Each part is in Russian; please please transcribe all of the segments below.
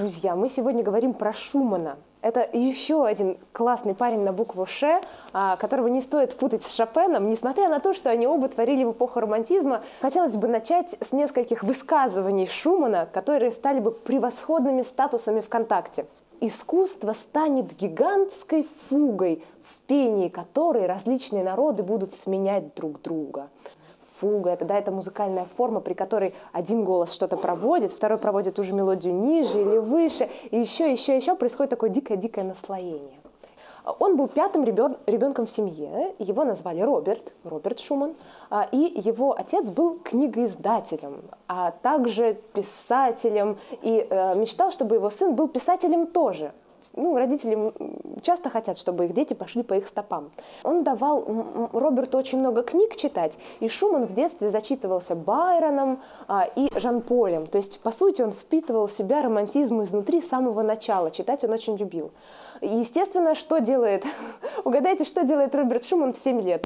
друзья, мы сегодня говорим про Шумана. Это еще один классный парень на букву «Ш», которого не стоит путать с Шопеном, несмотря на то, что они оба творили в эпоху романтизма. Хотелось бы начать с нескольких высказываний Шумана, которые стали бы превосходными статусами ВКонтакте. «Искусство станет гигантской фугой, в пении которой различные народы будут сменять друг друга». Фуга — это музыкальная форма, при которой один голос что-то проводит, второй проводит ту же мелодию ниже или выше, и еще происходит такое дикое-дикое наслоение. Он был пятым ребенком в семье, его назвали Роберт Шуман, и его отец был книгоиздателем, а также писателем, и мечтал, чтобы его сын был писателем тоже. Родители часто хотят, чтобы их дети пошли по их стопам. Он давал Роберту очень много книг читать, и Шуман в детстве зачитывался Байроном и Жан-Полем. То есть, по сути, он впитывал в себя романтизм изнутри с самого начала. Читать он очень любил. И, естественно, угадайте, что делает Роберт Шуман в 7 лет?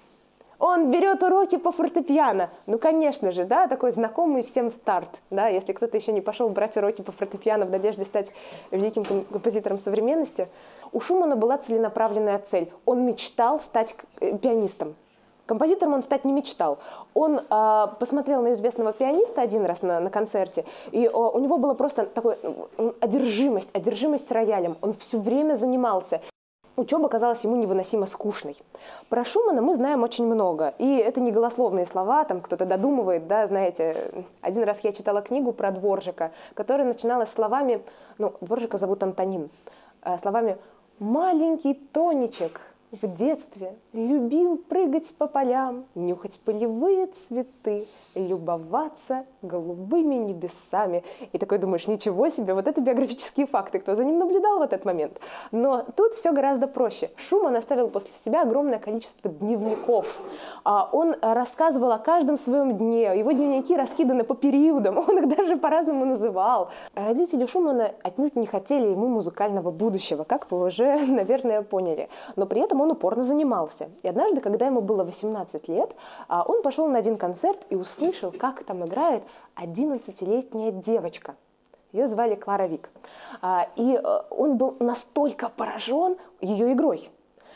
Он берет уроки по фортепиано. Ну, конечно же, да, такой знакомый всем старт. Да, если кто-то еще не пошел брать уроки по фортепиано в надежде стать великим композитором современности. У Шумана была целенаправленная цель. Он мечтал стать пианистом. Композитором он стать не мечтал. Он посмотрел на известного пианиста один раз на концерте, и у него была просто такая одержимость роялем. Он все время занимался. Учеба казалась ему невыносимо скучной. Про Шумана мы знаем очень много, и это не голословные слова, там кто-то додумывает, да, знаете. Один раз я читала книгу про Дворжика, которая начиналась словами, Дворжика зовут Антонин, словами «маленький Тонечек в детстве любил прыгать по полям, нюхать полевые цветы, любоваться голубыми небесами». И такой думаешь, ничего себе, вот это биографические факты, кто за ним наблюдал в этот момент. Но тут все гораздо проще. Шуман оставил после себя огромное количество дневников. Он рассказывал о каждом своем дне, его дневники раскиданы по периодам, он их даже по-разному называл. Родители Шумана отнюдь не хотели ему музыкального будущего, как вы уже, наверное, поняли. Но при этом он упорно занимался. И однажды, когда ему было 18 лет, он пошел на один концерт и услышал, как там играет 11-летняя девочка. Ее звали Клара Вик. И он был настолько поражен ее игрой,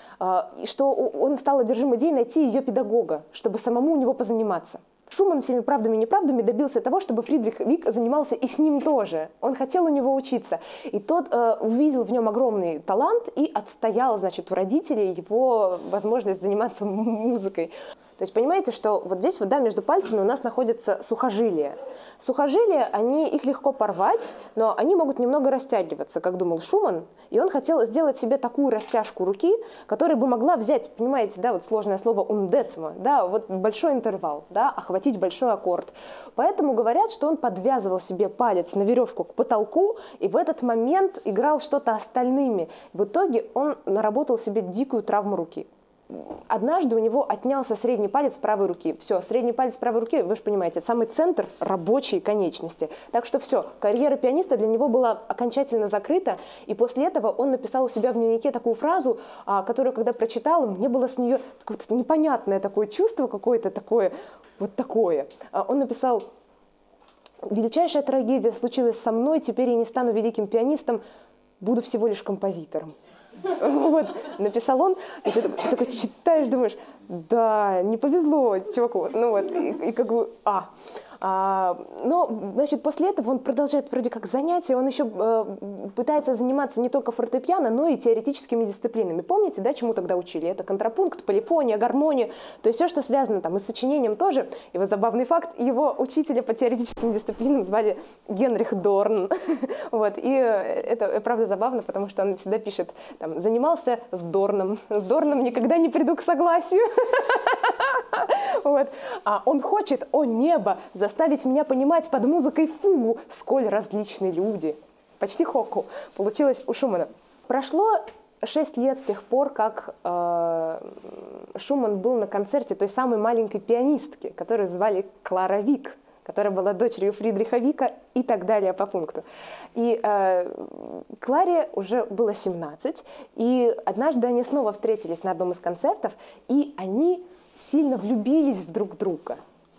что он стал одержим идеей найти ее педагога, чтобы самому у него позаниматься. Шуман всеми правдами и неправдами добился того, чтобы Фридрих Вик занимался и с ним тоже. Он хотел у него учиться. И тот увидел в нем огромный талант и отстоял, значит, у родителей его возможность заниматься музыкой. То есть понимаете, что вот здесь вот, да, между пальцами у нас находятся сухожилия. Сухожилия, их легко порвать, но они могут немного растягиваться, как думал Шуман. И он хотел сделать себе такую растяжку руки, которая бы могла взять, понимаете, да, вот сложное слово «ундецма», да, вот большой интервал, да, охватить большой аккорд. Поэтому говорят, что он подвязывал себе палец на веревку к потолку и в этот момент играл что-то остальными. В итоге он наработал себе дикую травму руки. Однажды у него отнялся средний палец правой руки. Все, средний палец правой руки, вы же понимаете, это самый центр рабочей конечности. Так что все, карьера пианиста для него была окончательно закрыта. И после этого он написал у себя в дневнике такую фразу, которую, когда прочитала, мне было с нее какое-то непонятное такое чувство, какое-то такое, вот такое. Он написал: «Величайшая трагедия случилась со мной, теперь я не стану великим пианистом, буду всего лишь композитором». Вот, написал он, и ты такой читаешь, думаешь, да, не повезло чуваку, и как бы, но, значит, после этого он продолжает вроде как занятия, он еще пытается заниматься не только фортепиано, но и теоретическими дисциплинами. Помните, да, чему тогда учили? Это контрапункт, полифония, гармония, то есть все, что связано там и с сочинением тоже. И вот забавный факт, его учителя по теоретическим дисциплинам звали Генрих Дорн. Вот, и это правда забавно, потому что он всегда пишет, там, занимался с Дорном никогда не приду к согласию. Вот. Он хочет, о небо, заставить меня понимать под музыкой фугу, сколь различны люди. Почти хокку получилось у Шумана. Прошло 6 лет с тех пор, как Шуман был на концерте той самой маленькой пианистки, которую звали Клара Вик, которая была дочерью Фридриха Вика и так далее по пункту. И Кларе уже было 17, и однажды они снова встретились на одном из концертов, и они сильно влюбились в друг друга.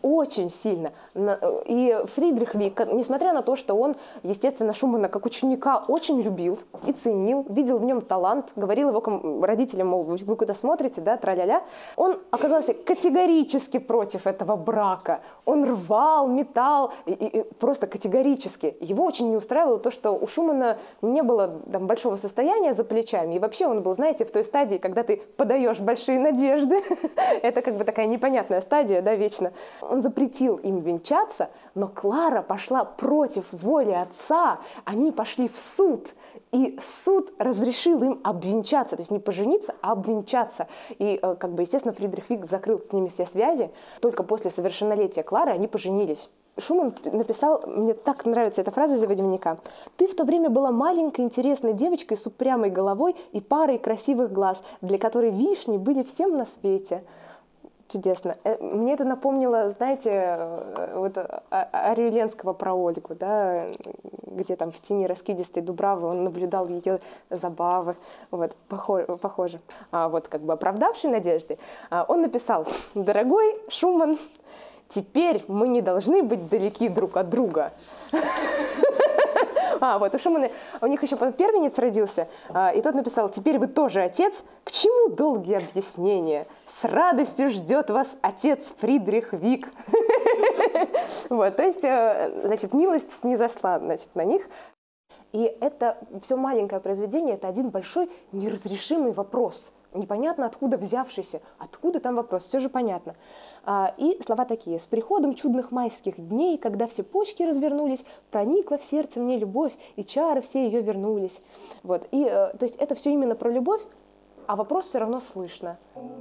очень сильно. И Фридрих Вик, несмотря на то, что он, естественно, Шумана как ученика очень любил и ценил, видел в нем талант, говорил его родителям, мол, вы куда смотрите, да, тра-ля-ля, он оказался категорически против этого брака. Он рвал, метал, и просто категорически. Его очень не устраивало то, что у Шумана не было там большого состояния за плечами, и вообще он был, знаете, в той стадии, когда ты подаешь большие надежды. Это как бы такая непонятная стадия, да, вечно. Он запретил им венчаться, но Клара пошла против воли отца. Они пошли в суд, и суд разрешил им обвенчаться, то есть не пожениться, а обвенчаться. И, как бы, естественно, Фридрих Вик закрыл с ними все связи. Только после совершеннолетия Клары они поженились. Шуман написал, мне так нравится эта фраза из его дневника: «Ты в то время была маленькой интересной девочкой с упрямой головой и парой красивых глаз, для которой вишни были всем на свете». Чудесно. Мне это напомнило, знаете, вот Арюленского про Ольгу, да, где там в тени раскидистой дубравы он наблюдал ее забавы. Вот, похоже. Вот как бы оправдавший надежды, он написал: «Дорогой Шуман, теперь мы не должны быть далеки друг от друга». Вот у Шумана, у них еще первенец родился, и тот написал: «Теперь вы тоже отец, к чему долгие объяснения? С радостью ждет вас отец Фридрих Вик». Вот, то есть, значит, милость снизошла, значит, на них. И это все маленькое произведение, это один большой неразрешимый вопрос. Непонятно откуда взявшийся, откуда там вопрос, все же понятно. И слова такие: «С приходом чудных майских дней, когда все почки развернулись, проникла в сердце мне любовь, и чары все ее вернулись». Вот. И, то есть это все именно про любовь, а вопрос все равно слышно.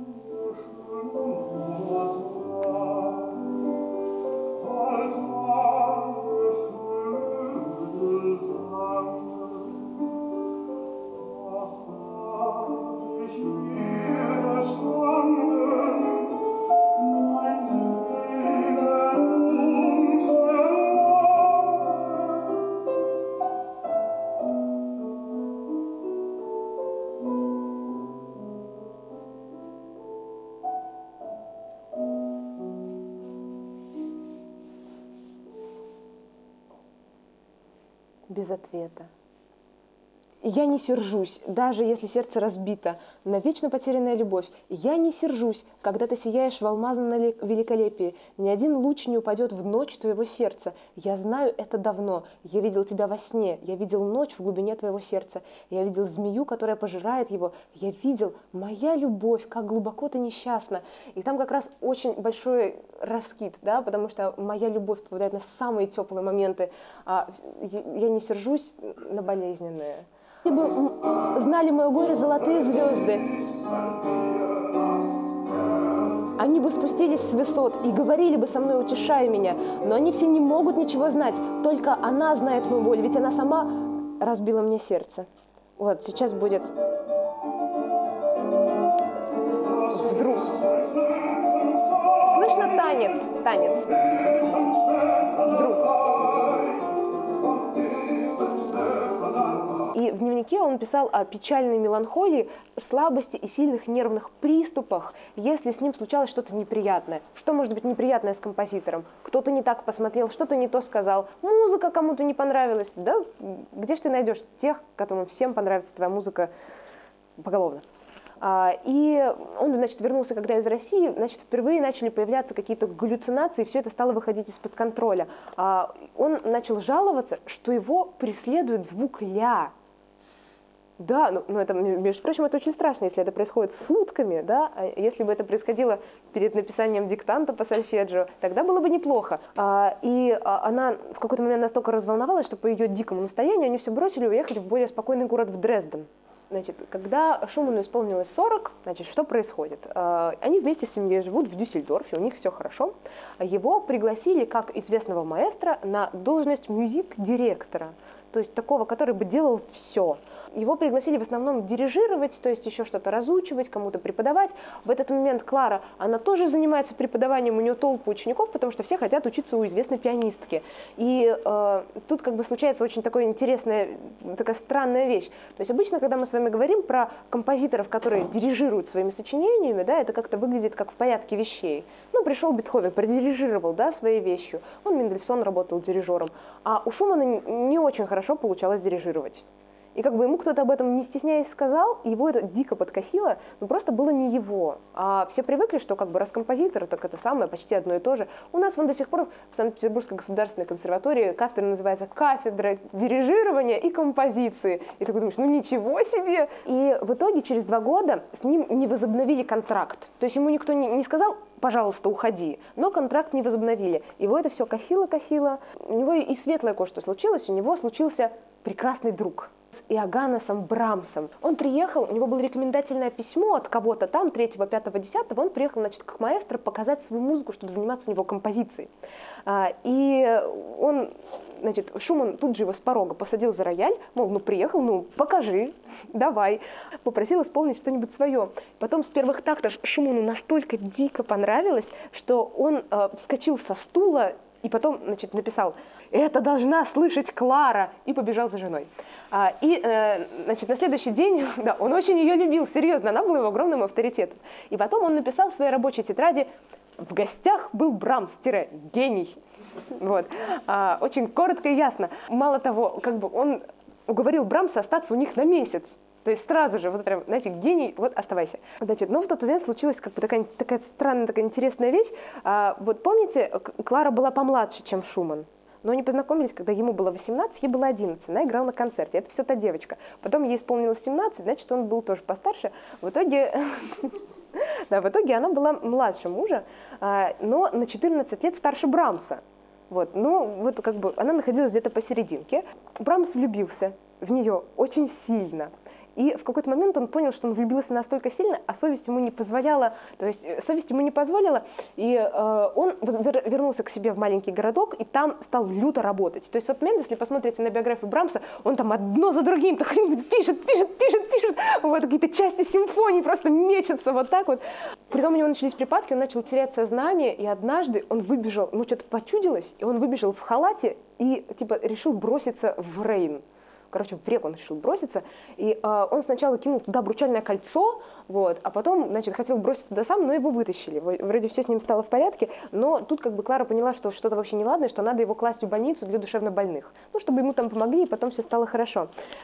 Без ответа. Я не сержусь, даже если сердце разбито, на вечно потерянная любовь. Я не сержусь, когда ты сияешь в алмазном великолепии. Ни один луч не упадет в ночь твоего сердца. Я знаю это давно. Я видел тебя во сне. Я видел ночь в глубине твоего сердца. Я видел змею, которая пожирает его. Я видел, моя любовь, как глубоко ты несчастна. И там как раз очень большой раскид, да, потому что моя любовь попадает на самые теплые моменты. Я не сержусь на болезненные. Если бы знали мое горе золотые звезды, они бы спустились с высот и говорили бы со мной, утешая меня, но они все не могут ничего знать, только она знает мою боль, ведь она сама разбила мне сердце. Вот, сейчас будет вдруг. Слышно танец. Вдруг. И в дневнике он писал о печальной меланхолии, слабости и сильных нервных приступах, если с ним случалось что-то неприятное. Что может быть неприятное с композитором? Кто-то не так посмотрел, что-то не то сказал, музыка кому-то не понравилась. Да где же ты найдешь тех, которым всем понравится твоя музыка поголовно? И он, значит, вернулся, когда из России, значит, впервые начали появляться какие-то галлюцинации, и все это стало выходить из-под контроля. Он начал жаловаться, что его преследует звук «ля». Да, но это, между прочим, это очень страшно, если это происходит сутками, да, а если бы это происходило перед написанием диктанта по сольфеджио, тогда было бы неплохо. И она в какой-то момент настолько разволновалась, что по ее дикому настоянию они все бросили и уехали в более спокойный город, в Дрезден. Значит, когда Шуману исполнилось 40, значит, что происходит? Они вместе с семьей живут в Дюссельдорфе, у них все хорошо. Его пригласили как известного маэстро на должность мюзик-директора. то есть такого, который бы делал все. Его пригласили в основном дирижировать, то есть еще что-то разучивать, кому-то преподавать. В этот момент Клара, она тоже занимается преподаванием, у нее толпа учеников, потому что все хотят учиться у известной пианистки. И тут как бы случается очень такая интересная, такая странная вещь. То есть обычно, когда мы с вами говорим про композиторов, которые дирижируют своими сочинениями, да, это как-то выглядит как в порядке вещей. Ну, пришел Бетховен, продирижировал, да, своей вещью. Он, Мендельсон, работал дирижером. А у Шумана не очень хорошо получалось дирижировать. И как бы ему кто-то об этом не стесняясь сказал, его это дико подкосило, но просто было не его. А все привыкли, что как бы раз композитор, так это самое, почти одно и то же. У нас вон до сих пор в Санкт-Петербургской государственной консерватории кафедра называется «Кафедра дирижирования и композиции». И ты думаешь, ну ничего себе! И в итоге через 2 года с ним не возобновили контракт. То есть ему никто не сказал, пожалуйста, уходи. Но контракт не возобновили. Его это все косило. У него и светлое кое-что случилось. У него случился прекрасный друг с Иоганнесом Брамсом. Он приехал, у него было рекомендательное письмо от кого-то там, 3-го, 5-го, 10-го. Он приехал, значит, к маэстро показать свою музыку, чтобы заниматься у него композицией. И он, значит, Шуман тут же его с порога посадил за рояль, мол, ну приехал, ну покажи, давай. Попросил исполнить что-нибудь свое. Потом с первых тактов Шуману настолько дико понравилось, что он вскочил со стула и потом, значит, написал: «Это должна слышать Клара!» и побежал за женой. Значит, на следующий день, да, он очень ее любил, серьезно, она была его огромным авторитетом. И потом он написал в своей рабочей тетради: «В гостях был Брамс, гений». Вот. Очень коротко и ясно. Мало того, как бы он уговорил Брамса остаться у них на месяц. То есть сразу же, вот прям, знаете, гений, вот оставайся. Значит, но в тот момент случилась как бы такая странная, такая интересная вещь. Вот помните, Клара была помладше, чем Шуман. Но они познакомились, когда ему было 18, ей было 11. Она играла на концерте. Это все та девочка. Потом ей исполнилось 17, значит, он был тоже постарше. В итоге она была младше мужа, но на 14 лет старше Брамса. Вот. Но вот как бы она находилась где-то посерединке. Брамс влюбился в нее очень сильно. И в какой-то момент он понял, что он влюбился настолько сильно, а совесть ему не позволяла, и он вернулся к себе в маленький городок, и там стал люто работать. То есть вот если посмотрите на биографию Брамса, он там одно за другим пишет, вот какие-то части симфонии просто мечутся вот так вот. Притом у него начались припадки, он начал терять сознание, и однажды он выбежал, ему что-то почудилось, и он выбежал в халате и типа решил броситься в Рейн. Короче, в реку он решил броситься, и он сначала кинул туда обручальное кольцо, вот, а потом, значит, хотел броситься туда сам, но его вытащили. Вроде все с ним стало в порядке, но тут как бы Клара поняла, что что-то вообще неладное, что надо его класть в больницу для душевнобольных, ну, чтобы ему там помогли, и потом все стало хорошо.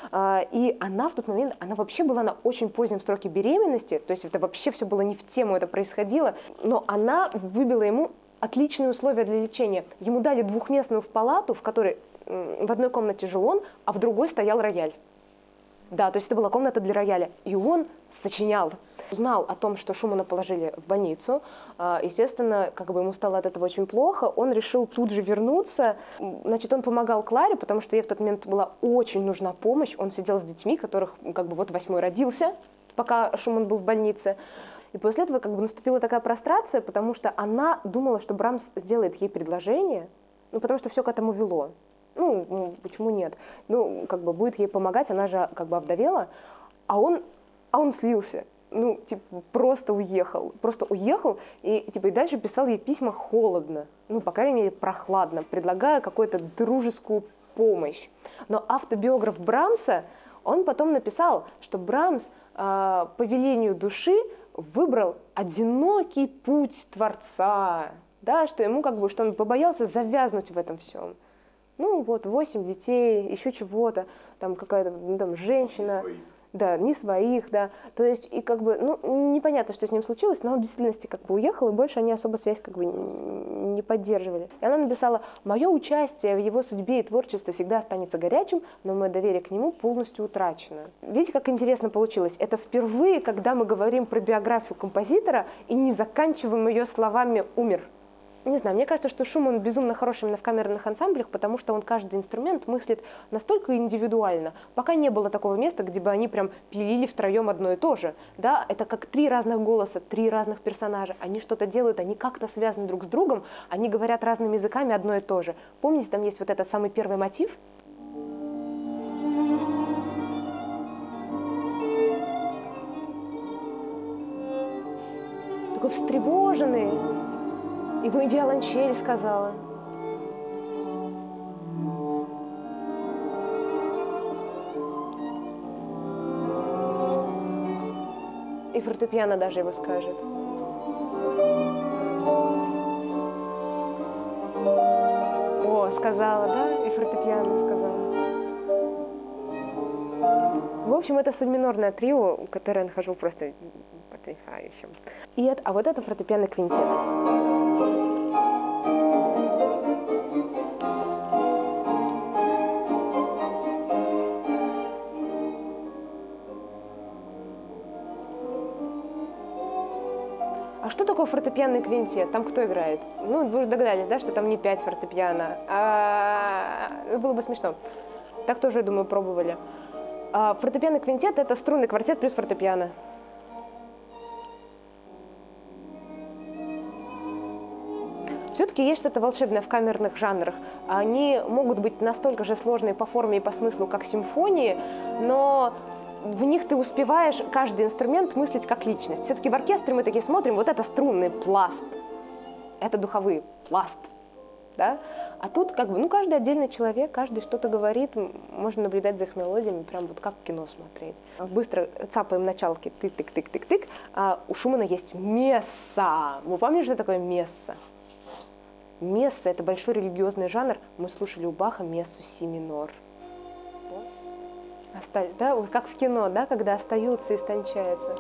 И она в тот момент, она вообще была на очень позднем сроке беременности, то есть это вообще все было не в тему, это происходило, но она выбила ему отличные условия для лечения. Ему дали двухместную палату, в которой в одной комнате жил он, а в другой стоял рояль. Да, то есть это была комната для рояля. И он сочинял. Узнал о том, что Шумана положили в больницу. Естественно, как бы ему стало от этого очень плохо. Он решил тут же вернуться. Значит, он помогал Кларе, потому что ей в тот момент была очень нужна помощь. Он сидел с детьми, которых как бы вот 8-й родился, пока Шуман был в больнице. И после этого как бы наступила такая прострация, потому что она думала, что Брамс сделает ей предложение, ну, потому что все к этому вело. Ну, почему нет? Ну, как бы будет ей помогать, она же как бы овдовела, а он слился. Ну, типа, просто уехал, и, типа, и дальше писал ей письма холодно, ну, по крайней мере, прохладно, предлагая какую-то дружескую помощь. Но автобиограф Брамса, он потом написал, что Брамс по велению души выбрал одинокий путь Творца, да, что ему как бы, что он побоялся завязнуть в этом всем. Ну вот, 8 детей, еще чего-то, там какая-то там женщина, да, не своих, да, то есть и как бы, ну, непонятно, что с ним случилось, но он в действительности как бы уехал, и больше они особо связь как бы не поддерживали. И она написала: «Мое участие в его судьбе и творчестве всегда останется горячим, но мое доверие к нему полностью утрачено». Видите, как интересно получилось? Это впервые, когда мы говорим про биографию композитора и не заканчиваем ее словами «умер». Не знаю, мне кажется, что Шуман безумно хорош именно в камерных ансамблях, потому что он каждый инструмент мыслит настолько индивидуально. Пока не было такого места, где бы они прям пилили втроем одно и то же. Да? Это как 3 разных голоса, 3 разных персонажа. Они что-то делают, они как-то связаны друг с другом, они говорят разными языками одно и то же. Помните, там есть вот этот самый первый мотив? такой встревоженный. И виолончель сказала. И фортепиано даже его скажет. О, сказала, да? И фортепиано сказала. В общем, это соль-минорное трио, которое я нахожу просто потрясающим. А вот это фортепианный квинтет. А что такое фортепианный квинтет? Там кто играет? Ну, вы уже догадались, да, что там не 5 фортепиано. Было бы смешно. Так тоже, я думаю, пробовали. Фортепианный квинтет – это струнный квартет плюс фортепиано. Все-таки есть что-то волшебное в камерных жанрах. Они могут быть настолько же сложные по форме и по смыслу, как симфонии, но в них ты успеваешь каждый инструмент мыслить как личность. Все-таки в оркестре мы такие смотрим, вот это струнный пласт, это духовые пласт. Да? А тут как бы, каждый отдельный человек, каждый что-то говорит, можно наблюдать за их мелодиями, прям вот как в кино смотреть. Быстро цапаем началки, тык-тык-тык-тык-тык. А у Шумана есть месса. Вы помните, что такое месса? Месса – это большой религиозный жанр. Мы слушали у Баха мессу си минор. Да? Вот как в кино, да, когда остаются и истончаются.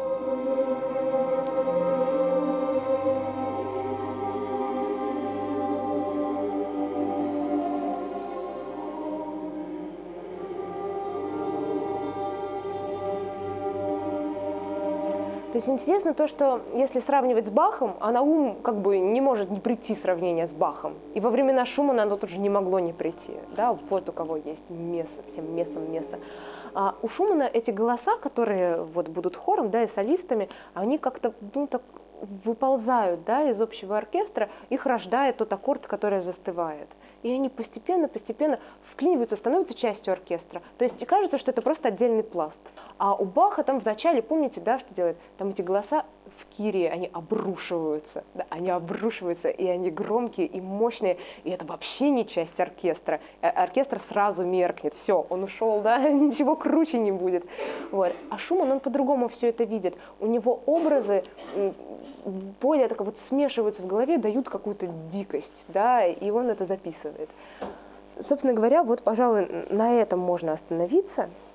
То есть интересно то, что если сравнивать с Бахом, а на ум как бы не может не прийти сравнение с Бахом. И во времена Шумана оно тоже не могло не прийти. Да? Вот у кого есть месса, всем мессом месса. А у Шумана эти голоса, которые вот будут хором, да, и солистами, они как-то так выползают, да, из общего оркестра, их рождает тот аккорд, который застывает. И они постепенно вклиниваются, становятся частью оркестра. То есть кажется, что это просто отдельный пласт. А у Баха там вначале, помните, да, что делает? Там эти голоса в кирии, они обрушиваются. Да, они обрушиваются, и они громкие и мощные. И это вообще не часть оркестра. Оркестр сразу меркнет. Все, он ушел, да, ничего круче не будет. Вот. А Шуман, он по-другому все это видит. У него образы более так вот смешиваются в голове, дают какую-то дикость, да, и он это записывает. Собственно говоря, вот, пожалуй, на этом можно остановиться.